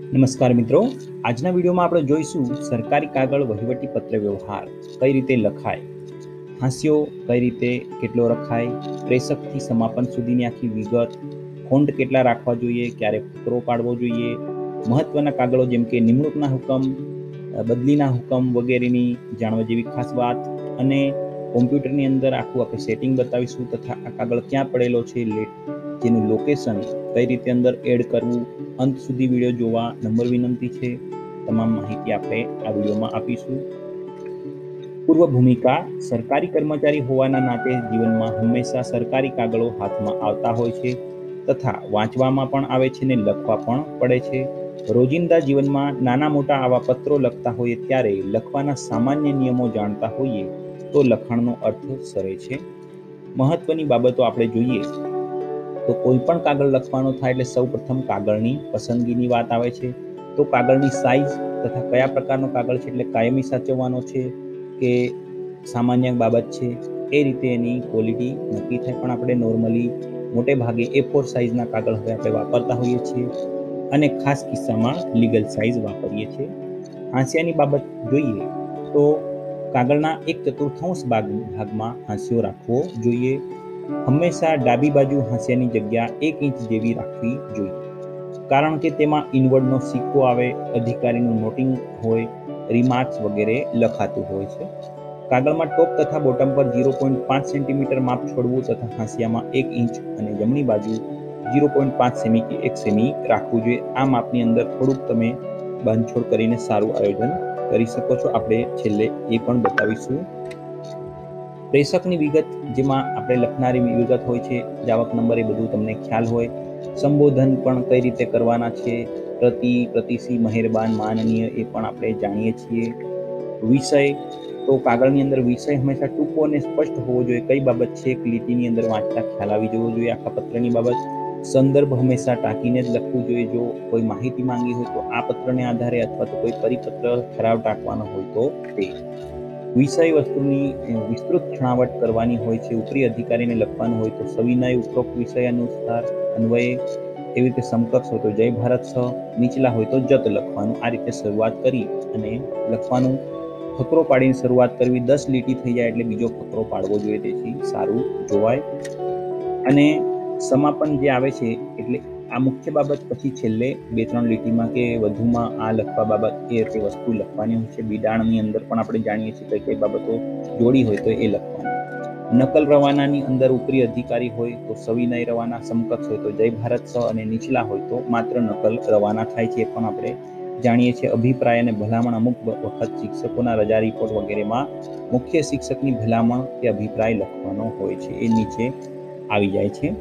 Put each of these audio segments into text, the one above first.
નમસ્કાર મિત્રો, આજના વિડીયોમાં આપણે જોઈશું સરકારી કાગળ વહીવટી પત્ર વ્યવહાર કઈ રીતે લખાય, હાંસિયો કઈ રીતે કેટલો રખાય, પ્રેષકથી સમાપન સુધીની આખી વિગત, ફોન્ટ કેટલા રાખવા જોઈએ, ક્યારે ફકરો પાડવો જોઈએ, મહત્વના કાગળો જેમ કે નિમણૂકના હુકમ, બદલીના હુકમ વગેરેની જાણવા જેવી ખાસ વાત, અને કોમ્પ્યુટરની અંદર આખું આપણે સેટિંગ બતાવીશું તથા આ કાગળ ક્યાં પડેલો છે, જેનું લોકેશન કઈ રીતે અંદર એડ કરવું, અંત સુધી વિડીયો જોવા નંબર વિનંતી છે. તમામ માહિતી આપણે આ વિડીયોમાં આપીશું. પૂર્વ ભૂમિકા: સરકારી કર્મચારી હોવાના નાતે જીવનમાં હંમેશા સરકારી કાગળો હાથમાં આવતા હોય છે તથા વાંચવામાં પણ આવે છે ને લખવા પણ પડે છે. રોજિંદા જીવનમાં નાના મોટા આવા પત્રો લખતા હોઈએ ત્યારે લખવાના સામાન્ય નિયમો જાણતા હોઈએ તો લખાણનો અર્થ સરે છે. મહત્વની બાબતો આપણે જોઈએ તો કોઈ પણ કાગળ લખવાનો થાય એટલે સૌપ્રથમ કાગળની પસંદગીની વાત આવે છે. તો કાગળની સાઇઝ તથા કયા પ્રકારનો કાગળ છે, એટલે કાયમી સાચવવાનો છે કે સામાન્ય બાબત છે, એ રીતે એની ક્વોલિટી નક્કી થાય. પણ આપણે નોર્મલી મોટે ભાગે A4 સાઇઝના કાગળ હવે આપણે વાપરતા હોઈએ છીએ અને ખાસ કિસ્સામાં લીગલ સાઇઝ વાપરીએ છીએ. હાંસિયાની બાબત જોઈએ તો કાગળના 1/4 ભાગમાં હાંસિયો રાખવો જોઈએ. હંમેશા ડાબી બાજુ હાંસિયાની જગ્યા 1 ઇંચ જેવી રાખવી જોઈએ, કારણ કે તેમાં ઇનવર્ડનો સિક્કો આવે, અધિકારીનું નોટિંગ હોય, રિમાર્ક્સ વગેરે લખાતું હોય છે. કાગળમાં ટોપ તથા બોટમ પર 0.5 સેન્ટીમીટર માપ છોડવું તથા હાંસિયામાં 1 ઇંચ અને જમણી બાજુ 0.5 સેમી કે 1 સેમી રાખવું જોઈએ. આ માપની અંદર થોડુંક તમે બાંધછોડ કરીને સારું આયોજન કરી શકો છો. આપણે છેલ્લે એ પણ બતાવીશું. પ્રેષકની વિગત, જેમાં આપણે લખનારી વિગત હોય છે, જાવક નંબર, એ બધું તમને ખ્યાલ હોય. સંબોધન પણ કઈ રીતે કરવાના છે, પ્રતિ, પ્રતિશી, મહેરબાન, માનનીય, એ પણ આપણે જાણીએ છીએ. વિષય, તો કાગળની અંદર વિષય હંમેશા ટૂંકો અને સ્પષ્ટ હોવો જોઈએ. કઈ બાબત છે એક લીટીની અંદર વાંચતા ખ્યાલ આવી જવો જોઈએ આખા પત્રની બાબત. સંદર્ભ હંમેશા ટાંકીને જ લખવું જોઈએ. જો કોઈ માહિતી માંગી હોય તો આ પત્રને આધારે, અથવા તો કોઈ પરિપત્ર ઠરાવ ટાંકવાનો હોય તો તે. વિષય વસ્તુની વિસ્તૃત છણાવટ કરવાની હોય છે. ઉપરી અધિકારીને લખવાનું હોય તો સવિનય, ઉપરોક્ત વિષય અનુસાર અન્વયે, એવી રીતે સમકક્ષ હોય તો જય ભારત સ, નીચલા હોય તો જત લખવાનું. આ રીતે શરૂઆત કરી અને લખવાનું. ફકરો પાડીને શરૂઆત કરવી. 10 લીટી થઈ જાય એટલે બીજો ફકરો પાડવો જોઈએ, તેથી સારું જોવાય. અને સમાપન જે આવે છે, એટલે આ મુખ્ય બાબત પછી છેલ્લે 2-3 લીટીમાં કે વધુમાં આ લખવા બાબત એ રીતે વસ્તુ લખવાની હોય છે. બિડાણની અંદર પણ આપણે જાણીએ છીએ કઈ બાબતો જોડી હોય તો એ લખવાની. નકલ રવાનાની અંદર ઉપરી અધિકારી હોય તો સવિનય રવાના, સમકક્ષ હોય તો જય ભારત સ, અને નીચલા હોય તો માત્ર નકલ રવાના થાય છે. એ પણ આપણે જાણીએ છીએ. અભિપ્રાય અને ભલામણ, અમુક વખત શિક્ષકોના રજા રિપોર્ટ વગેરેમાં મુખ્ય શિક્ષકની ભલામણ કે અભિપ્રાય લખવાનો હોય છે, એ નીચે આવી જાય છે.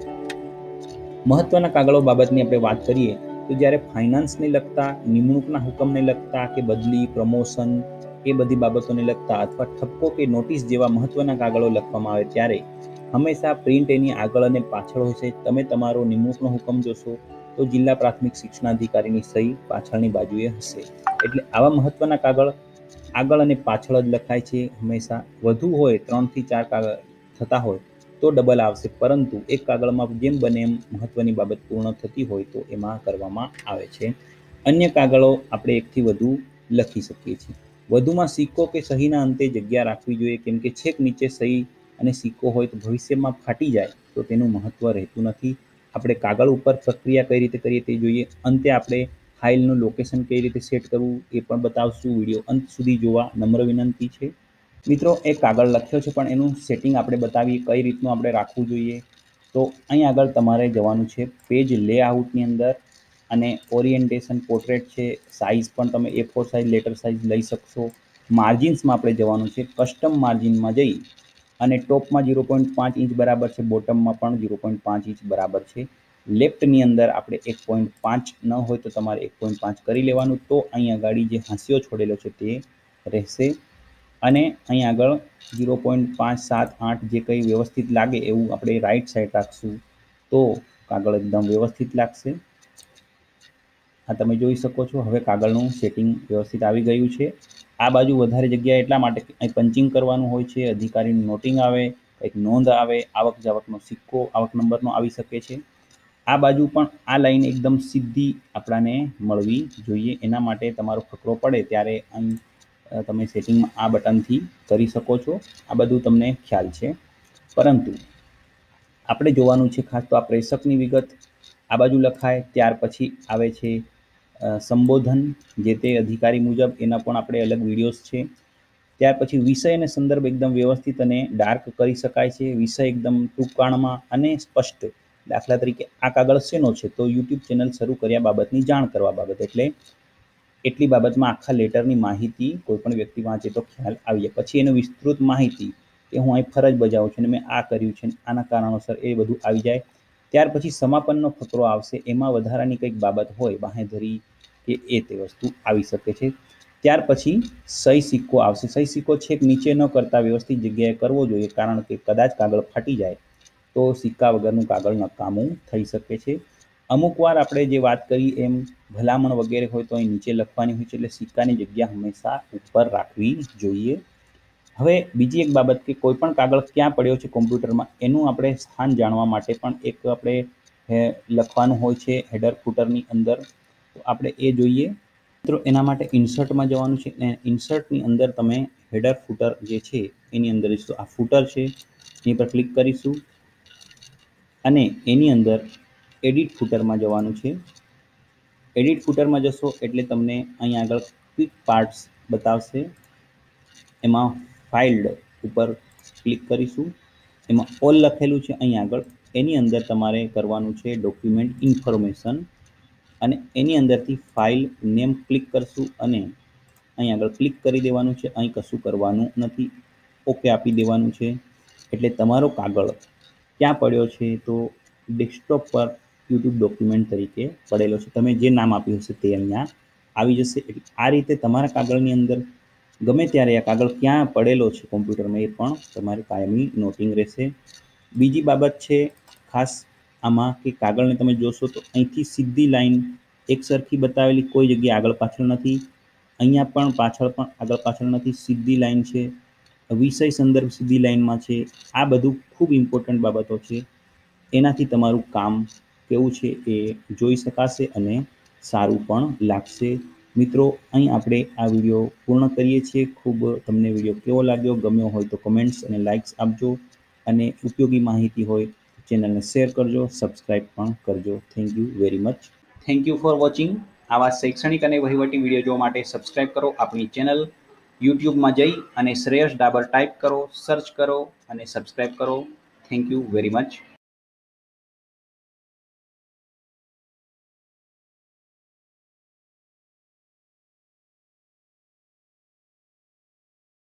મહત્વના કાગળો બાબતની આપણે વાત કરીએ તો જ્યારે ફાઇનાન્સને લગતા, નિમણૂકના હુકમને લગતા કે બદલી, પ્રમોશન, એ બધી બાબતોને લગતા અથવા ઠપકો કે નોટિસ જેવા મહત્વના કાગળો લખવામાં આવે ત્યારે હંમેશા પ્રિન્ટ એની આગળ અને પાછળ હોય છે. તમે તમારો નિમણૂકનો હુકમ જોશો તો જિલ્લા પ્રાથમિક શિક્ષણાધિકારીની સહી પાછળની બાજુએ હશે. એટલે આવા મહત્વના કાગળ આગળ અને પાછળ જ લખાય છે. હંમેશા વધુ હોય 3 થી 4 કાગળ થતા હોય તો ડબલ આવશે, પરંતુ એક કાગળમાં જેમ બને એમ મહત્વની બાબત પૂર્ણ થતી હોય તો એમાં કરવામાં આવે છે. અન્ય કાગળો આપણે 1 થી વધુ લખી શકીએ છીએ. વધુમાં સિક્કો કે સહીના અંતે જગ્યા રાખવી જોઈએ, કેમ કે છેક નીચે સહી અને સિક્કો હોય તો ભવિષ્યમાં ફાટી જાય તો તેનું મહત્વ રહેતું નથી. આપણે કાગળ ઉપર પ્રક્રિયા કઈ રીતે કરીએ તે જોઈએ. અંતે આપણે ફાઇલનું લોકેશન કઈ રીતે સેટ કરવું એ પણ બતાવશું. વિડીયો અંત સુધી જોવા નમ્ર વિનંતી છે. મિત્રો, એક કાગળ લખ્યો છે પણ એનું સેટિંગ આપણે બતાવીએ કઈ રીતનું આપણે રાખવું જોઈએ. તો અહીં આગળ તમારે જવાનું છે પેજ લેઆઉટની અંદર, અને ઓરિએન્ટેશન પોર્ટ્રેટ છે. સાઇઝ પણ તમે A4 સાઇઝ, લેટર સાઇઝ લઈ શકશો. માર્જિન્સમાં આપણે જવાનું છે. કસ્ટમ માર્જિનમાં જઈ અને ટોપમાં 0.5 ઇંચ બરાબર છે, બોટમમાં પણ 0.5 ઇંચ બરાબર છે. લેફ્ટની અંદર આપણે 1.5 ન હોય તો તમારે 1.5 કરી લેવાનું. તો અહીં આગળ જે હાંસિયો છોડેલો છે તે રહેશે. અને અહીં આગળ 0.5, 7, 8 જે કંઈ વ્યવસ્થિત લાગે એવું આપણે રાઈટ સાઈડ રાખશું તો કાગળ એકદમ વ્યવસ્થિત લાગશે. આ તમે જોઈ શકો છો. હવે કાગળનું સેટિંગ વ્યવસ્થિત આવી ગયું છે. આ બાજુ વધારે જગ્યા એટલા માટે અહીં પંચિંગ કરવાનું હોય છે, અધિકારીનું નોટિંગ આવે, કંઈક નોંધ આવે, આવક જાવકનો સિક્કો, આવક નંબરનો આવી શકે છે. આ બાજુ પણ આ લાઈન એકદમ સીધી આપણાને મળવી જોઈએ. એના માટે તમારો ફકરો પડે ત્યારે અહીં તમે સેટિંગમાં આ બટનથી કરી શકો છો. આ બધું તમને ખ્યાલ છે, પરંતુ આપણે જોવાનું છે ખાસ તો આ પ્રેષકની વિગત આ બાજુ લખાય. ત્યાર પછી આવે છે સંબોધન, જે તે અધિકારી મુજબ, એના પણ આપણે અલગ વિડીયોઝ છે. ત્યાર પછી વિષય અને સંદર્ભ એકદમ વ્યવસ્થિત અને ડાર્ક કરી શકાય છે. વિષય એકદમ ટૂંકાણમાં અને સ્પષ્ટ. દાખલા તરીકે આ કાગળ શેનો છે, તો યુટ્યુબ ચેનલ શરૂ કર્યા બાબતની જાણ કરવા બાબત, એટલે એટલી બાબતમાં આખા લેટરની માહિતી કોઈ પણ વ્યક્તિ વાંચે તો ખ્યાલ આવી જાય. પછી એનું વિસ્તૃત માહિતી કે હું અહીં ફરજ બજાવું છું અને મેં આ કર્યું છે, આના કારણોસર, એ બધું આવી જાય. ત્યાર પછી સમાપનનો ફકરો આવશે. એમાં વધારાની કંઈક બાબત હોય, બાંહેધરી કે એ તે વસ્તુ આવી શકે છે. ત્યાર પછી સહી સિક્કો આવશે. સહી સિક્કો છેક નીચે ન કરતા વ્યવસ્થિત જગ્યાએ કરવો જોઈએ, કારણ કે કદાચ કાગળ ફાટી જાય તો સિક્કા વગરનું કાગળ નકામું થઈ શકે છે. અમુક વાર આપણે જે વાત કરી એમ ભલામણ વગેરે હોય તો અહીં નીચે લખવાની હોય છે, એટલે સિક્કાની જગ્યા હંમેશા ઉપર રાખવી જોઈએ. હવે બીજી એક બાબત કે કોઈ પણ કાગળ ક્યાં પડ્યો છે કોમ્પ્યુટરમાં, એનું આપણે સ્થાન જાણવા માટે પણ એક આપણે લખવાનું હોય છે હેડર ફૂટરની અંદર. તો આપણે એ જોઈએ. મિત્રો એના માટે ઇન્સર્ટમાં જવાનું છે. ઇન્સર્ટની અંદર તમે હેડર ફૂટર જે છે એની અંદર જઈશું. આ ફૂટર છે, એની પર ક્લિક કરીશું અને એની અંદર એડિટ ફૂટરમાં જવાનું છે. એડિટ ફૂટરમાં જશો એટલે તમને અહીં આગળ ક્વિક પાર્ટ્સ બતાવશે. એમાં ફાઇલ્ડ ઉપર ક્લિક કરીશું. એમાં ઓલ લખેલું છે અહીં આગળ. એની અંદર તમારે કરવાનું છે ડોક્યુમેન્ટ ઇન્ફોર્મેશન, અને એની અંદરથી ફાઇલ નેમ ક્લિક કરશું અને અહીં આગળ ક્લિક કરી દેવાનું છે. અહીં કશું કરવાનું નથી, ઓકે આપી દેવાનું છે. એટલે તમારો કાગળ ક્યાં પડ્યો છે, તો ડેસ્કટોપ પર યુટ્યુબ ડોક્યુમેન્ટ તરીકે પડેલો છે. તમે જે નામ આપ્યું હશે તે અહીંયા આવી જશે. એટલે આ રીતે તમારા કાગળની અંદર ગમે ત્યારે આ કાગળ ક્યાં પડેલો છે કોમ્પ્યુટરમાં, એ પણ તમારે કાયમી નોટિંગ રહેશે. બીજી બાબત છે ખાસ આમાં કે કાગળને તમે જોશો તો અહીંથી સીધી લાઈન એક સરખી બતાવેલી, કોઈ જગ્યાએ આગળ પાછળ નથી. અહીંયા પણ પાછળ પણ આગળ પાછળ નથી, સીધી લાઈન છે. વિષય સંદર્ભ સીધી લાઈનમાં છે. આ બધું ખૂબ ઇમ્પોર્ટન્ટ બાબતો છે. એનાથી તમારું કામ કેવું છે એ જોઈ શકાશે અને સારું પણ લાગશે. મિત્રો અહીં આપણે આ વિડીયો પૂર્ણ કરીએ છીએ. ખૂબ તમને વિડીયો કેવો લાગ્યો, ગમ્યો હોય તો કમેન્ટ્સ અને લાઇક્સ આપજો, અને ઉપયોગી માહિતી હોય તો ચેનલને શેર કરજો, સબસ્ક્રાઈબ પણ કરજો. Thank you very much. Thank you for watching. આવા શૈક્ષણિક અને વહીવટી વિડીયો જોવા માટે સબસ્ક્રાઈબ કરો આપણી ચેનલ. યુટ્યુબમાં જઈ અને શ્રેયસ ડાબર ટાઈપ કરો, સર્ચ કરો અને સબસ્ક્રાઈબ કરો. Thank you very much.